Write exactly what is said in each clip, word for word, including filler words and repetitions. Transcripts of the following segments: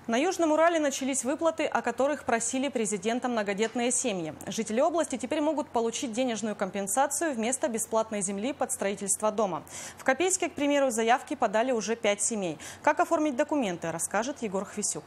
На Южном Урале начались выплаты, о которых просили президента многодетные семьи. Жители области теперь могут получить денежную компенсацию вместо бесплатной земли под строительство дома. В Копейске, к примеру, заявки подали уже пять семей. Как оформить документы, расскажет Егор Хвисюк.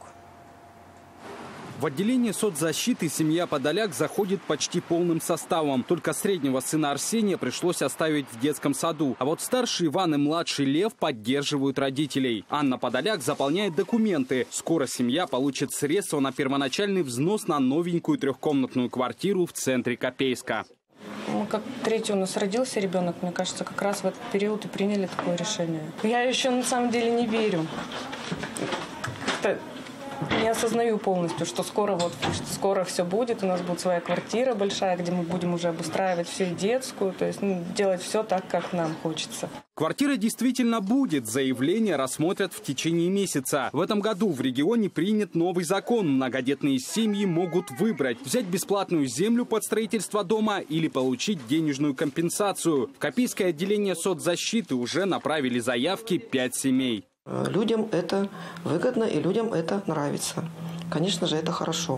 В отделение соцзащиты семья Подоляк заходит почти полным составом. Только среднего сына Арсения пришлось оставить в детском саду. А вот старший Иван и младший Лев поддерживают родителей. Анна Подоляк заполняет документы. Скоро семья получит средства на первоначальный взнос на новенькую трехкомнатную квартиру в центре Копейска. Мы как третий у нас родился ребенок, мне кажется, как раз в этот период и приняли такое решение. Я еще на самом деле не верю. Это... Не осознаю полностью, что скоро вот скоро все будет, у нас будет своя квартира большая, где мы будем уже обустраивать всю детскую, то есть ну, делать все так, как нам хочется. Квартира действительно будет. Заявление рассмотрят в течение месяца. В этом году в регионе принят новый закон. Многодетные семьи могут выбрать: взять бесплатную землю под строительство дома или получить денежную компенсацию. В Копейское отделение соцзащиты уже направили заявки пять семей. Людям это выгодно и людям это нравится. Конечно же, это хорошо.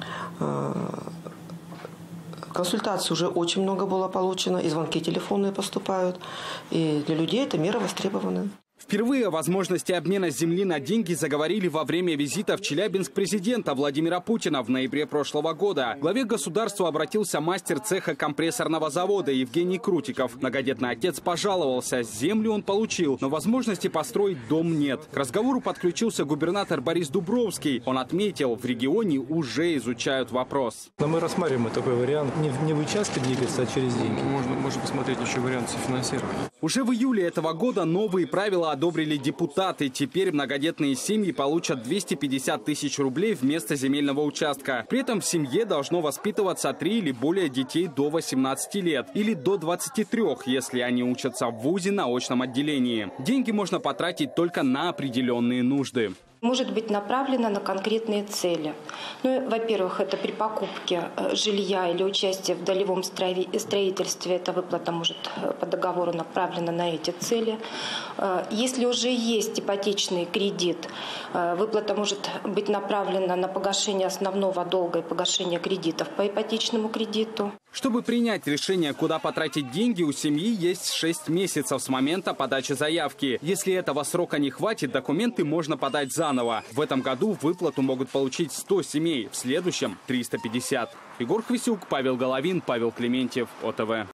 Консультаций уже очень много было получено, и звонки телефонные поступают. И для людей это мера востребована. Впервые о возможности обмена земли на деньги заговорили во время визита в Челябинск президента Владимира Путина в ноябре прошлого года. К главе государства обратился мастер цеха компрессорного завода Евгений Крутиков. Многодетный отец пожаловался. Землю он получил, но возможности построить дом нет. К разговору подключился губернатор Борис Дубровский. Он отметил, в регионе уже изучают вопрос. Но мы рассматриваем такой вариант. Не, не в участке двигаться, а через деньги. Можно, можно посмотреть еще вариант софинансирования. Уже в июле этого года новые правила одобрили депутаты. Теперь многодетные семьи получат двести пятьдесят тысяч рублей вместо земельного участка. При этом в семье должно воспитываться три или более детей до восемнадцати лет. Или до двадцати трёх, если они учатся в вузе на очном отделении. Деньги можно потратить только на определенные нужды. Может быть направлена на конкретные цели. Ну, во-первых, это при покупке жилья или участии в долевом строительстве. Эта выплата может по договору направлена на эти цели. Если уже есть ипотечный кредит, выплата может быть направлена на погашение основного долга и погашение кредитов по ипотечному кредиту. Чтобы принять решение, куда потратить деньги, у семьи есть шесть месяцев с момента подачи заявки. Если этого срока не хватит, документы можно подать заново. В этом году выплату могут получить сто семей, в следующем – триста пятьдесят. Егор Хвисюк, Павел Головин, Павел Клементьев, О Тэ Вэ.